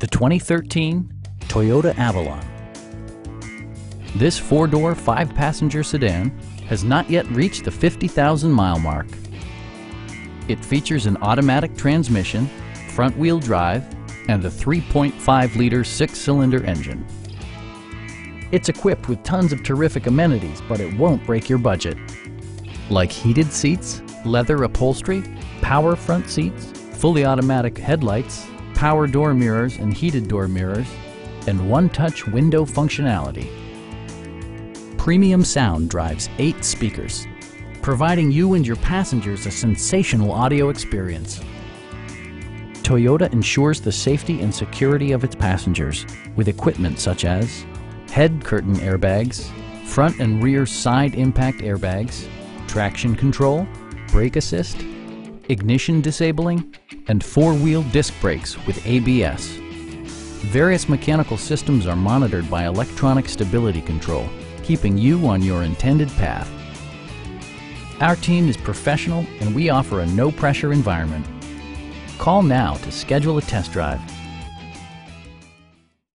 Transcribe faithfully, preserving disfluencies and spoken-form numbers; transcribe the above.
the twenty thirteen Toyota Avalon. This four-door, five-passenger sedan has not yet reached the fifty thousand mile mark. It features an automatic transmission, front-wheel drive, and a three point five liter six-cylinder engine. It's equipped with tons of terrific amenities, but it won't break your budget. Like heated seats, leather upholstery, power front seats, fully automatic headlights, power door mirrors and heated door mirrors, and one-touch window functionality. Premium sound drives eight speakers, providing you and your passengers a sensational audio experience. Toyota ensures the safety and security of its passengers with equipment such as head curtain airbags, front and rear side impact airbags, traction control, brake assist, ignition disabling, and four-wheel disc brakes with A B S. Various mechanical systems are monitored by electronic stability control, keeping you on your intended path. Our team is professional and we offer a no-pressure environment. Call now to schedule a test drive.